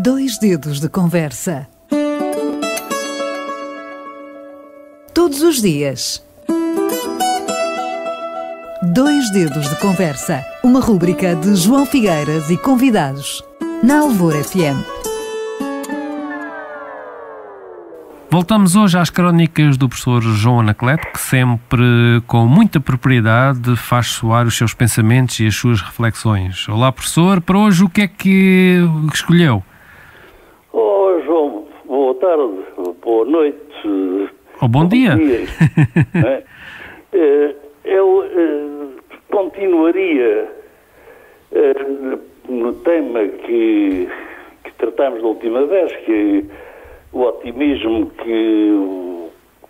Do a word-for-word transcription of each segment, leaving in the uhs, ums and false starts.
Dois dedos de conversa. Todos os dias. Dois dedos de conversa. Uma rúbrica de João Figueiras e convidados. Na Alvor F M. Voltamos hoje às crónicas do professor João Anacleto, que sempre, com muita propriedade, faz soar os seus pensamentos e as suas reflexões. Olá, professor. Para hoje, o que é que escolheu? Oh, João, boa tarde, boa noite. Oh, bom, bom dia. dia. Eu continuaria no tema que, que tratámos da última vez, que o otimismo que,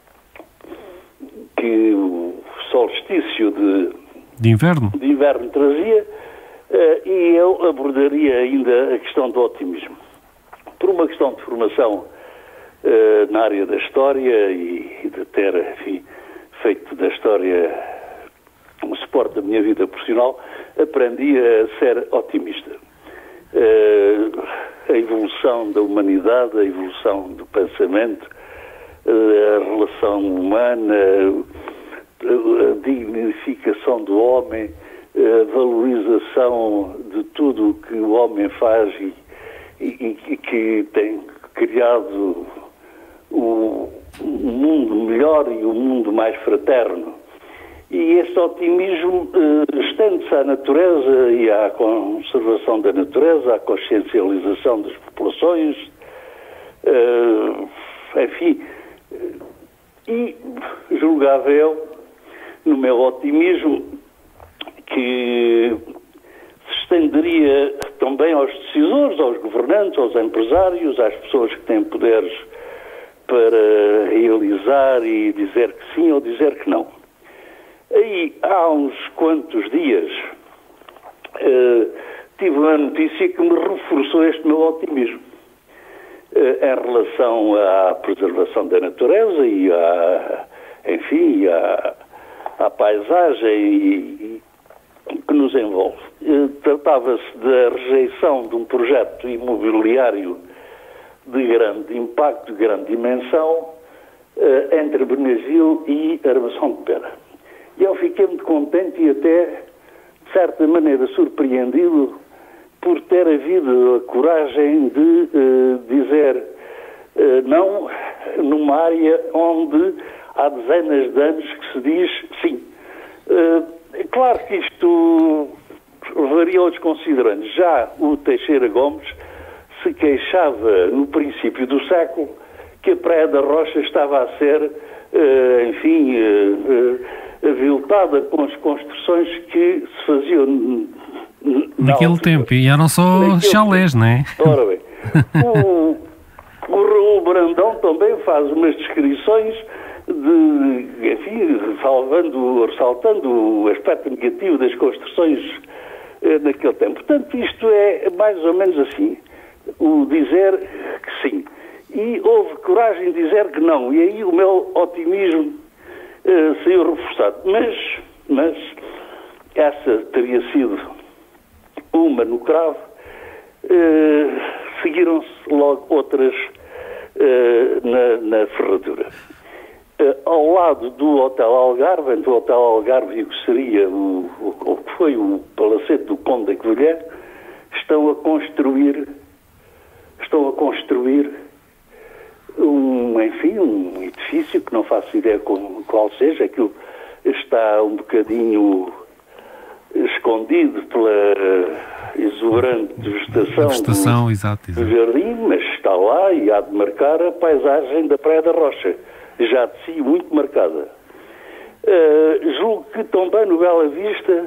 que o solstício de, de, inverno. de inverno trazia, e eu abordaria ainda a questão do otimismo. Por uma questão de formação uh, na área da história e, e de ter, enfim, feito da história um suporte da minha vida profissional, aprendi a ser otimista. Uh, a evolução da humanidade, a evolução do pensamento, uh, a relação humana, a dignificação do homem, a valorização de tudo o que o homem faz e E, e que tem criado o, um mundo melhor e um mundo mais fraterno. E esse otimismo eh, estende-se à natureza e à conservação da natureza, à consciencialização das populações, eh, enfim. E julgava eu, no meu otimismo, que se estenderia também aos decisores, aos governantes, aos empresários, às pessoas que têm poderes para realizar e dizer que sim ou dizer que não. Aí, há uns quantos dias, uh, tive uma notícia que me reforçou este meu otimismo uh, em relação à preservação da natureza e à, enfim, à, à paisagem e, que nos envolve. Tratava-se da rejeição de um projeto imobiliário de grande impacto, de grande dimensão, entre Benazil e Armação de Pera. E eu fiquei muito contente e até, de certa maneira, surpreendido por ter havido a coragem de uh, dizer uh, não numa área onde há dezenas de anos que se diz sim. Uh, É claro que isto levaria aos considerantes. Já o Teixeira Gomes se queixava no princípio do século que a Praia da Rocha estava a ser, uh, enfim, uh, uh, aviltada com as construções que se faziam naquele tempo. E eram só chalés, não é? Ora bem, o, o Raul Brandão também faz umas descrições de, enfim, salvando, ressaltando o aspecto negativo das construções eh, naquele tempo. Portanto, isto é mais ou menos assim, o dizer que sim. E houve coragem de dizer que não. E aí o meu otimismo eh, saiu reforçado. Mas, mas essa teria sido uma no cravo. Eh, seguiram-se logo outras eh, na, na ferradura. Uh, ao lado do Hotel Algarve, entre o Hotel Algarve e o que seria o, o, o que foi o palacete do Conde da Covilhã, estão a construir estão a construir um, enfim, um edifício que não faço ideia com, qual seja. Aquilo está um bocadinho escondido pela exuberante vegetação, vegetação do, exato, exato. do jardim, mas está lá e há de marcar a paisagem da Praia da Rocha, já de si muito marcada. Uh, julgo que também no Bela Vista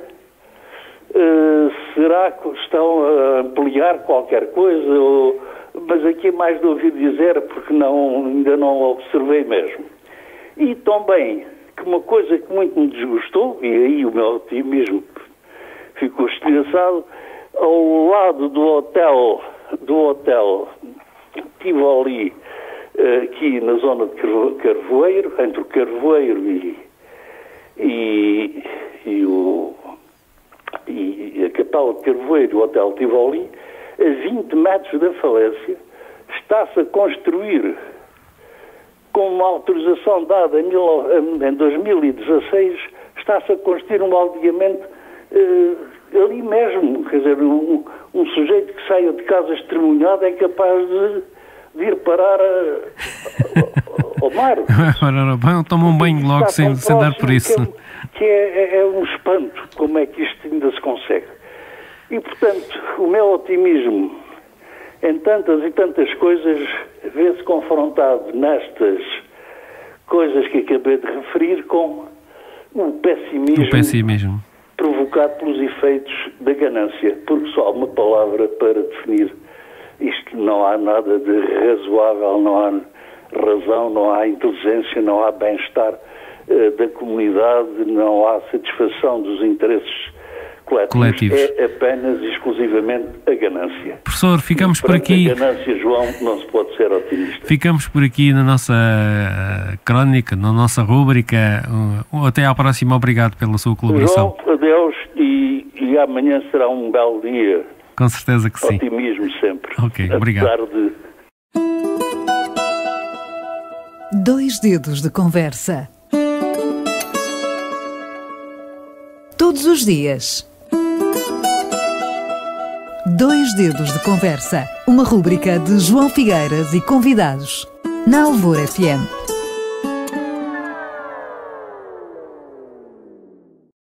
uh, será que estão a ampliar qualquer coisa, ou, mas aqui é mais de ouvir dizer, porque não, ainda não observei mesmo. E também que uma coisa que muito me desgostou, e aí o meu otimismo ficou estilhaçado, ao lado do hotel, do hotel Tivoli, aqui na zona de Carvoeiro, entre o Carvoeiro e, e, e, o, e a capital de Carvoeiro e o Hotel Tivoli, a vinte metros da falência, está-se a construir, com uma autorização dada em dois mil e dezasseis, está-se a construir um aldeamento uh, ali mesmo. Quer dizer, um, um sujeito que saia de casa estremunhado é capaz de, de ir parar a, ao mar. Toma um banho logo sem, sem dar por isso. Que, é, que é, é um espanto como é que isto ainda se consegue. E, portanto, o meu otimismo em tantas e tantas coisas vê-se confrontado nestas coisas que acabei de referir com o pessimismo, o pessimismo provocado pelos efeitos da ganância, porque só há uma palavra para definir isto. Não há nada de razoável, não há razão, não há inteligência, não há bem-estar uh, da comunidade, não há satisfação dos interesses coletivos. coletivos. É apenas e exclusivamente a ganância. Professor, ficamos por aqui. A ganância, João, não se pode ser otimista. Ficamos por aqui na nossa crónica, na nossa rúbrica. Até à próxima. Obrigado pela sua colaboração. João, adeus e, e amanhã será um belo dia. Com certeza que sim. Otimismo sempre. Ok, obrigado. De... Dois dedos de conversa. Todos os dias. Dois dedos de conversa. Uma rúbrica de João Figueiras e convidados. Na Alvor F M.